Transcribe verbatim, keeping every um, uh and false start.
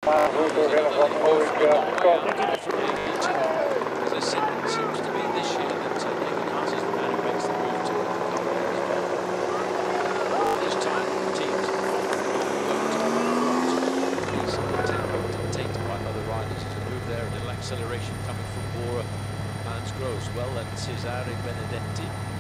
Maar goed, ook heel wat mooi kant. As I said, it seems to be this year that uh, Nathan Haas is the man who makes the move to the top there as well. This time, teams he's dictated by other riders to move there. A little acceleration coming from Bora, Mans Gross. Well, and Cesare Benedetti.